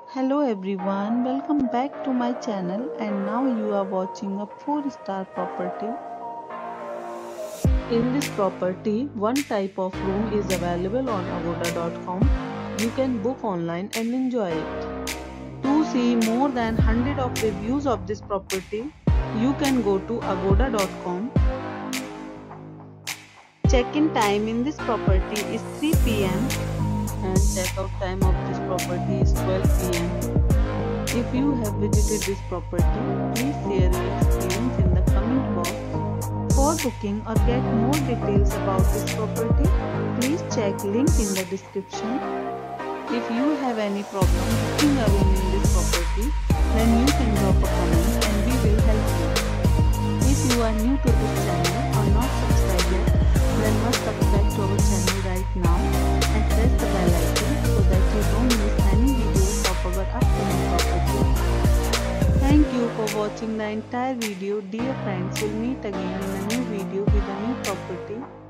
Hello everyone, welcome back to my channel and now you are watching a 4-star property. In this property, one type of room is available on agoda.com. You can book online and enjoy it. To see more than 100 of reviews of this property, you can go to agoda.com. Check-in time in this property is 3 p.m. and check-out time of this property is 12 p.m. If you have visited this property, please share your experience in the comment box. For booking or get more details about this property, please check link in the description. If you have any problem booking a room in this property, then you can drop a comment and we will help you. If you are new to this channel or not subscribed yet, then must subscribe to our channel right now and press the bell icon so that you don't miss any videos of our upcoming property. Thank you for watching the entire video. Dear friends, we'll meet again in a new video with a new property.